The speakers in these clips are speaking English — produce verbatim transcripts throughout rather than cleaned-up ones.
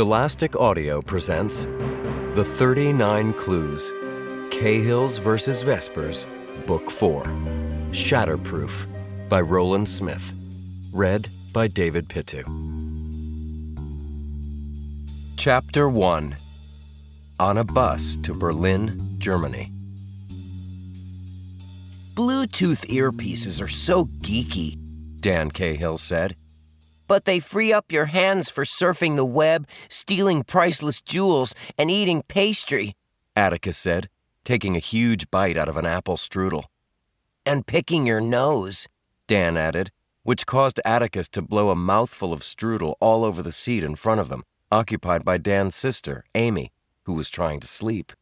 Scholastic Audio presents The thirty-nine Clues, Cahills versus Vespers, Book four, Shatterproof, by Roland Smith, read by David Pittu. Chapter one, On a Bus to Berlin, Germany. Bluetooth earpieces are so geeky, Dan Cahill said. but they free up your hands for surfing the web, stealing priceless jewels, and eating pastry, Atticus said, taking a huge bite out of an apple strudel. and picking your nose. Dan added, which caused Atticus to blow a mouthful of strudel all over the seat in front of them, occupied by Dan's sister, Amy, who was trying to sleep.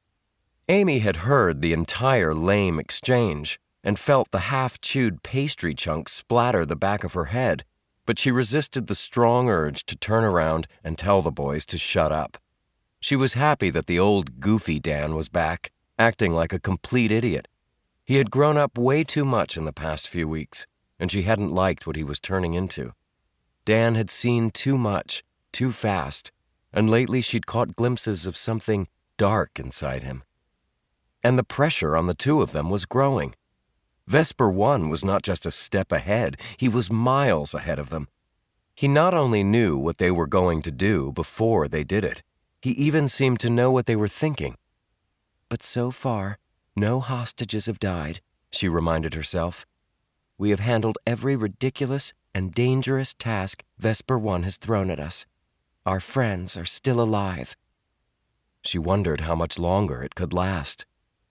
Amy had heard the entire lame exchange and felt the half-chewed pastry chunk splatter the back of her head, but she resisted the strong urge to turn around and tell the boys to shut up. She was happy that the old goofy Dan was back, acting like a complete idiot. He had grown up way too much in the past few weeks, and she hadn't liked what he was turning into. Dan had seen too much, too fast, and lately she'd caught glimpses of something dark inside him. And the pressure on the two of them was growing. Vesper One was not just a step ahead, he was miles ahead of them. He not only knew what they were going to do before they did it, he even seemed to know what they were thinking. But so far, no hostages have died, she reminded herself. We have handled every ridiculous and dangerous task Vesper One has thrown at us. Our friends are still alive. She wondered how much longer it could last.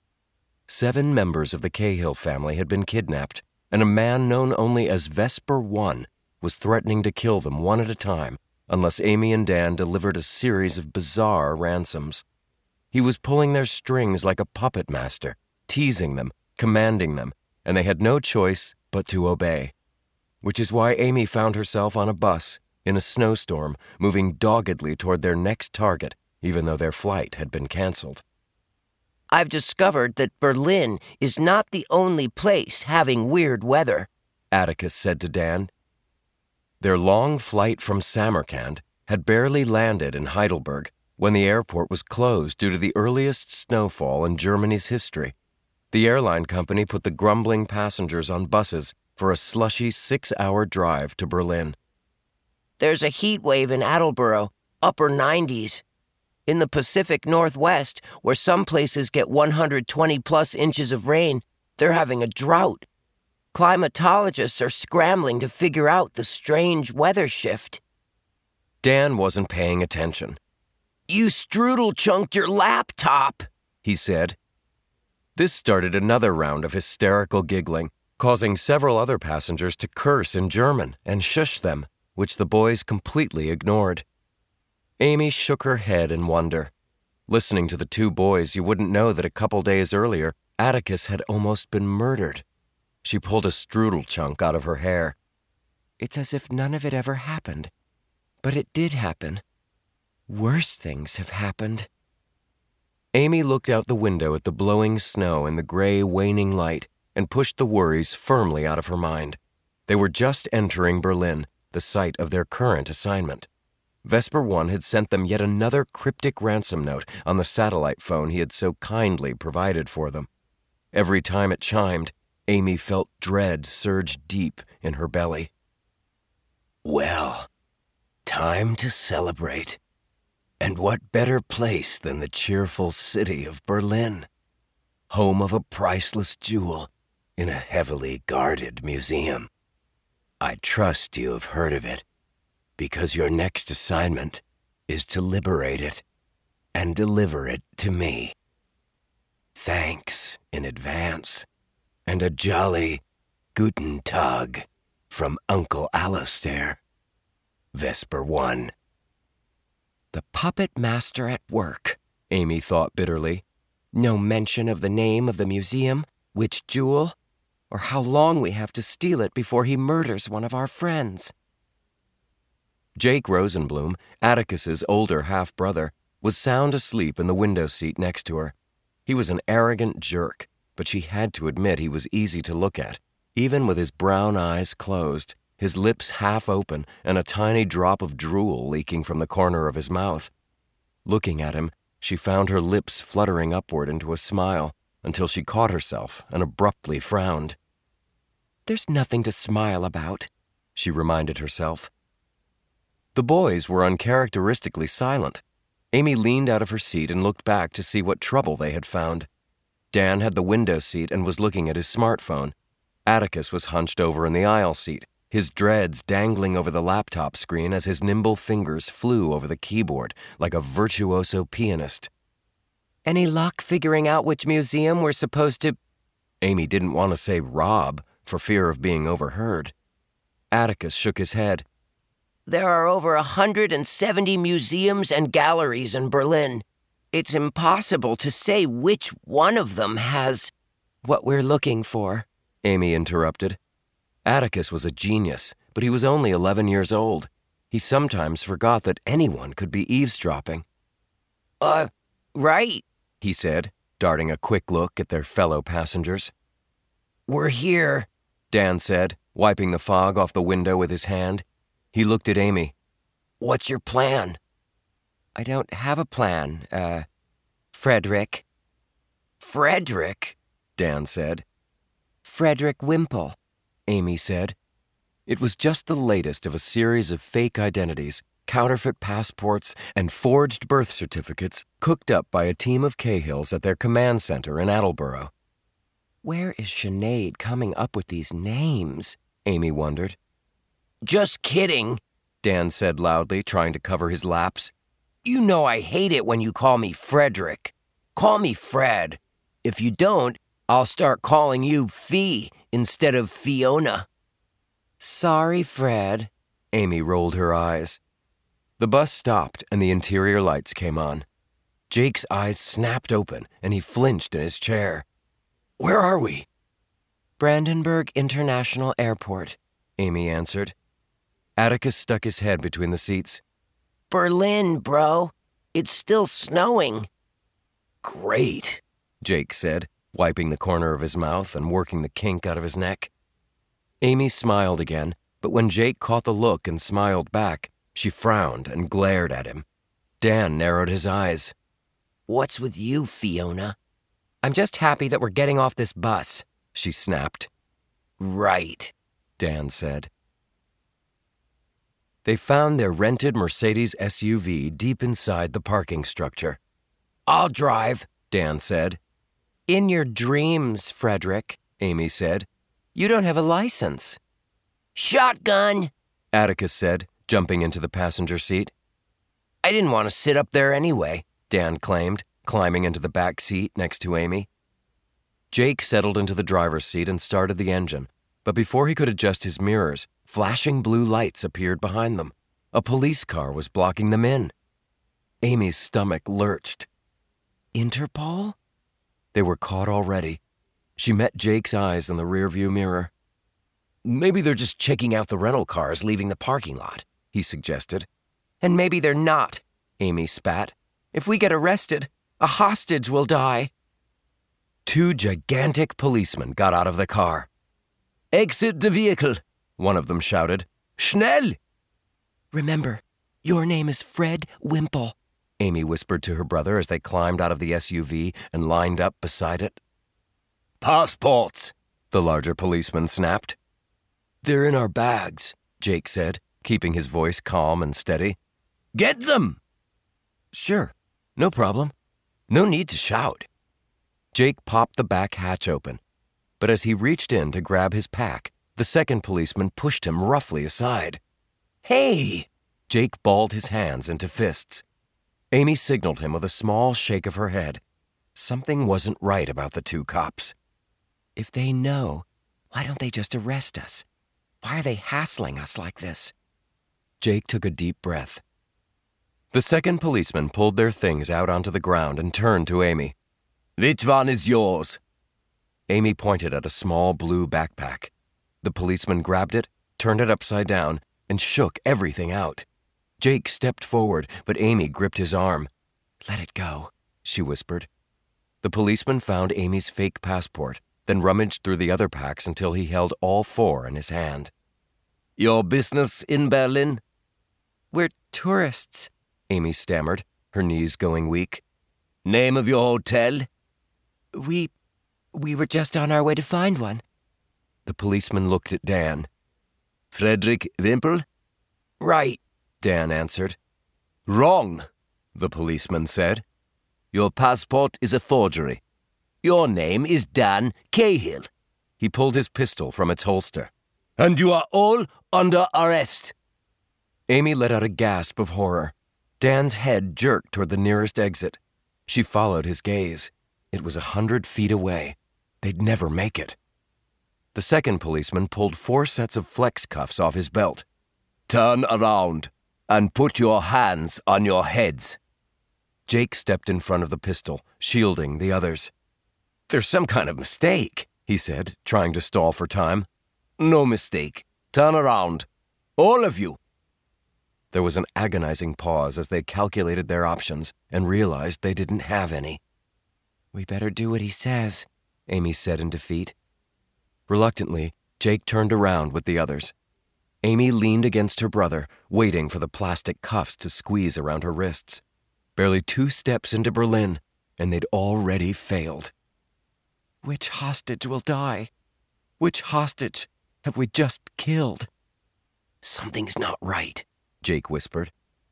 Seven members of the Cahill family had been kidnapped, and a man known only as Vesper One was threatening to kill them one at a time unless Amy and Dan delivered a series of bizarre ransoms. He was pulling their strings like a puppet master, teasing them, commanding them, and they had no choice but to obey. Which is why Amy found herself on a bus, in a snowstorm, moving doggedly toward their next target, even though their flight had been canceled. I've discovered that Berlin is not the only place having weird weather, Atticus said to Dan. Their long flight from Samarkand had barely landed in Heidelberg when the airport was closed due to the earliest snowfall in Germany's history. The airline company put the grumbling passengers on buses for a slushy six-hour drive to Berlin. There's a heat wave in Attleboro, upper nineties. In the Pacific Northwest, where some places get one hundred twenty plus inches of rain, they're having a drought. Climatologists are scrambling to figure out the strange weather shift. Dan wasn't paying attention. You strudel chunked your laptop, he said. This started another round of hysterical giggling, causing several other passengers to curse in German and shush them, which the boys completely ignored. Amy shook her head in wonder. Listening to the two boys, you wouldn't know that a couple days earlier, Atticus had almost been murdered. She pulled a strudel chunk out of her hair. It's as if none of it ever happened. But it did happen. Worse things have happened. Amy looked out the window at the blowing snow and the gray, waning light and pushed the worries firmly out of her mind. They were just entering Berlin, the site of their current assignment. Vesper One had sent them yet another cryptic ransom note on the satellite phone he had so kindly provided for them. Every time it chimed, Amy felt dread surge deep in her belly. Well, time to celebrate. And what better place than the cheerful city of Berlin, home of a priceless jewel in a heavily guarded museum. I trust you have heard of it, because your next assignment is to liberate it and deliver it to me. Thanks in advance, and a jolly Guten Tag from Uncle Alastair, Vesper One. The puppet master at work, Amy thought bitterly. No mention of the name of the museum, which jewel, or how long we have to steal it before he murders one of our friends. Jake Rosenblum, Atticus's older half-brother, was sound asleep in the window seat next to her. He was an arrogant jerk, but she had to admit he was easy to look at, even with his brown eyes closed, his lips half open and a tiny drop of drool leaking from the corner of his mouth. Looking at him, she found her lips fluttering upward into a smile until she caught herself and abruptly frowned. "There's nothing to smile about," she reminded herself. The boys were uncharacteristically silent. Amy leaned out of her seat and looked back to see what trouble they had found. Dan had the window seat and was looking at his smartphone. Atticus was hunched over in the aisle seat, his dreads dangling over the laptop screen as his nimble fingers flew over the keyboard like a virtuoso pianist. "Any luck figuring out which museum we're supposed to—" Amy didn't want to say rob for fear of being overheard. Atticus shook his head. "There are over a hundred and seventy museums and galleries in Berlin. It's impossible to say which one of them has what we're looking for," Amy interrupted. Atticus was a genius, but he was only eleven years old. He sometimes forgot that anyone could be eavesdropping. Uh, right, he said, darting a quick look at their fellow passengers. "We're here," Dan said, wiping the fog off the window with his hand. He looked at Amy. "What's your plan?" "I don't have a plan, uh, Frederick." "Frederick?" Dan said. "Frederick Wimple," Amy said. It was just the latest of a series of fake identities, counterfeit passports, and forged birth certificates cooked up by a team of Cahills at their command center in Attleboro. Where is Sinead coming up with these names? Amy wondered. "Just kidding," Dan said loudly, trying to cover his lapse. "You know I hate it when you call me Frederick. Call me Fred. If you don't, I'll start calling you Fee instead of Fiona." "Sorry, Fred." Amy rolled her eyes. The bus stopped and the interior lights came on. Jake's eyes snapped open and he flinched in his chair. "Where are we?" "Brandenburg International Airport," Amy answered. Atticus stuck his head between the seats. "Berlin, bro. It's still snowing." "Great," Jake said, wiping the corner of his mouth and working the kink out of his neck. Amy smiled again, but when Jake caught the look and smiled back, she frowned and glared at him. Dan narrowed his eyes. "What's with you, Fiona?" "I'm just happy that we're getting off this bus," she snapped. "Right," Dan said. They found their rented Mercedes S U V deep inside the parking structure. "I'll drive," Dan said. "In your dreams, Frederick," Amy said. "You don't have a license." "Shotgun," Atticus said, jumping into the passenger seat. "I didn't want to sit up there anyway," Dan claimed, climbing into the back seat next to Amy. Jake settled into the driver's seat and started the engine, but before he could adjust his mirrors, flashing blue lights appeared behind them. A police car was blocking them in. Amy's stomach lurched. Interpol? They were caught already. She met Jake's eyes in the rearview mirror. "Maybe they're just checking out the rental cars leaving the parking lot," he suggested. "And maybe they're not," Amy spat. "If we get arrested, a hostage will die." Two gigantic policemen got out of the car. "Exit the vehicle," one of them shouted. "Schnell!" "Remember, your name is Fred Wimple," Amy whispered to her brother as they climbed out of the S U V and lined up beside it. "Passports," the larger policeman snapped. "They're in our bags," Jake said, keeping his voice calm and steady. "Get them!" "Sure, no problem. No need to shout." Jake popped the back hatch open, but as he reached in to grab his pack, the second policeman pushed him roughly aside. "Hey!" Jake balled his hands into fists. Amy signaled him with a small shake of her head. Something wasn't right about the two cops. If they know, why don't they just arrest us? Why are they hassling us like this? Jake took a deep breath. The second policeman pulled their things out onto the ground and turned to Amy. "Which one is yours?" Amy pointed at a small blue backpack. The policeman grabbed it, turned it upside down, and shook everything out. Jake stepped forward, but Amy gripped his arm. "Let it go," she whispered. The policeman found Amy's fake passport, then rummaged through the other packs until he held all four in his hand. Your business in Berlin? We're tourists, Amy stammered, her knees going weak. Name of your hotel? We... we were just on our way to find one. The policeman looked at Dan. Frederick Wimpel? Right, Dan answered. Wrong, the policeman said. Your passport is a forgery. Your name is Dan Cahill. He pulled his pistol from its holster. And you are all under arrest. Amy let out a gasp of horror. Dan's head jerked toward the nearest exit. She followed his gaze. It was a hundred feet away. They'd never make it. The second policeman pulled four sets of flex cuffs off his belt. Turn around and put your hands on your heads. Jake stepped in front of the pistol, shielding the others. There's some kind of mistake, he said, trying to stall for time. No mistake. Turn around. All of you. There was an agonizing pause as they calculated their options and realized they didn't have any. We better do what he says, Amy said in defeat. Reluctantly, Jake turned around with the others. Amy leaned against her brother, waiting for the plastic cuffs to squeeze around her wrists. Barely two steps into Berlin, and they'd already failed. Which hostage will die? Which hostage have we just killed? Something's not right, Jake whispered.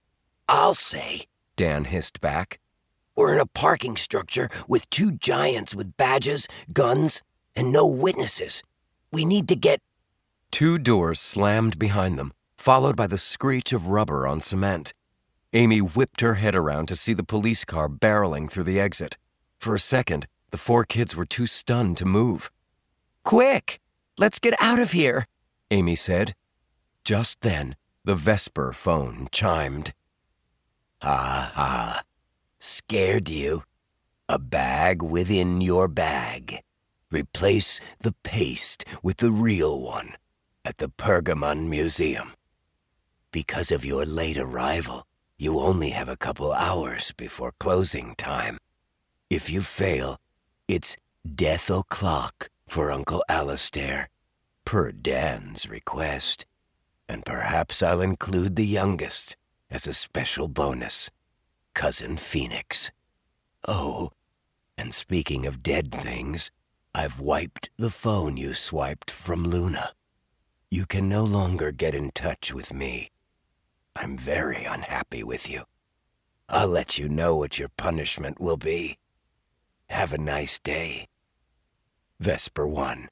I'll say, Dan hissed back. We're in a parking structure with two giants with badges, guns, and no witnesses. We need to get... Two doors slammed behind them, followed by the screech of rubber on cement. Amy whipped her head around to see the police car barreling through the exit. For a second, the four kids were too stunned to move. Quick! Let's get out of here, Amy said. Just then, the Vesper phone chimed. Ha ha. Scared you? A bag within your bag. Replace the paste with the real one at the Pergamon Museum. Because of your late arrival, you only have a couple hours before closing time. If you fail, it's death o'clock for Uncle Alistair, per Dan's request. And perhaps I'll include the youngest as a special bonus, Cousin Phoenix. Oh, and speaking of dead things, I've wiped the phone you swiped from Luna. You can no longer get in touch with me. I'm very unhappy with you. I'll let you know what your punishment will be. Have a nice day. Vesper One.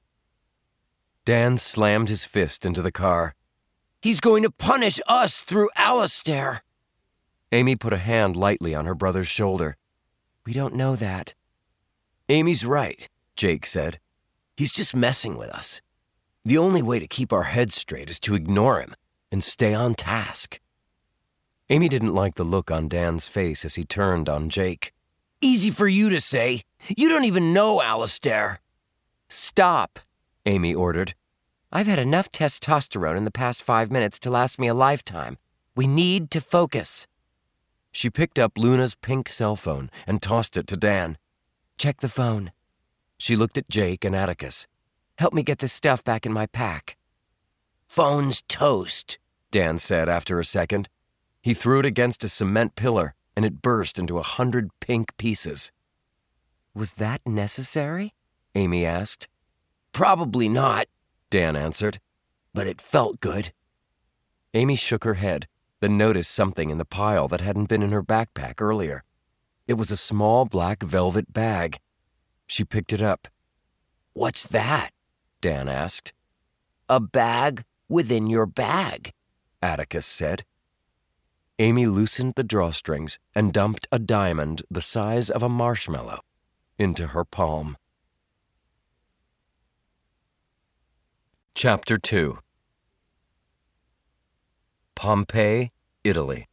Dan slammed his fist into the car. He's going to punish us through Alistair. Amy put a hand lightly on her brother's shoulder. We don't know that. Amy's right, Jake said. He's just messing with us. The only way to keep our heads straight is to ignore him and stay on task. Amy didn't like the look on Dan's face as he turned on Jake. Easy for you to say. You don't even know Alistair. Stop, Amy ordered. I've had enough testosterone in the past five minutes to last me a lifetime. We need to focus. She picked up Luna's pink cell phone and tossed it to Dan. Check the phone. She looked at Jake and Atticus. Help me get this stuff back in my pack. Phone's toast, Dan said after a second. He threw it against a cement pillar, and it burst into a hundred pink pieces. Was that necessary? Amy asked. Probably not, Dan answered. But it felt good. Amy shook her head, then noticed something in the pile that hadn't been in her backpack earlier. It was a small black velvet bag. She picked it up. What's that? Dan asked. A bag within your bag, Atticus said. Amy loosened the drawstrings and dumped a diamond the size of a marshmallow into her palm. Chapter two. Pompeii, Italy.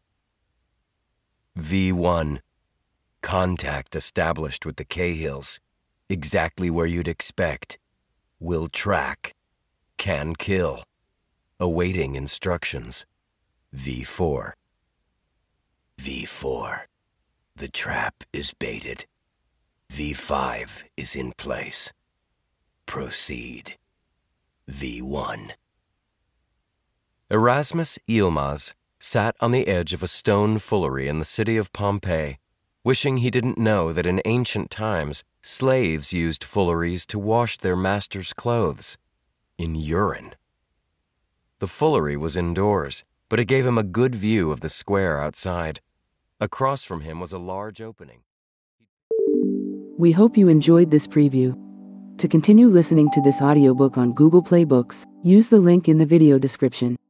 V one. Contact established with the Cahills. Exactly where you'd expect. Will track. Can kill. Awaiting instructions. V four. V four. The trap is baited. V five is in place. Proceed. V one. Erasmus Yilmaz sat on the edge of a stone fullery in the city of Pompeii, wishing he didn't know that in ancient times slaves used fulleries to wash their masters' clothes in urine. The fullery was indoors, but it gave him a good view of the square outside. Across from him was a large opening. We hope you enjoyed this preview. To continue listening to this audiobook on Google Play Books, use the link in the video description.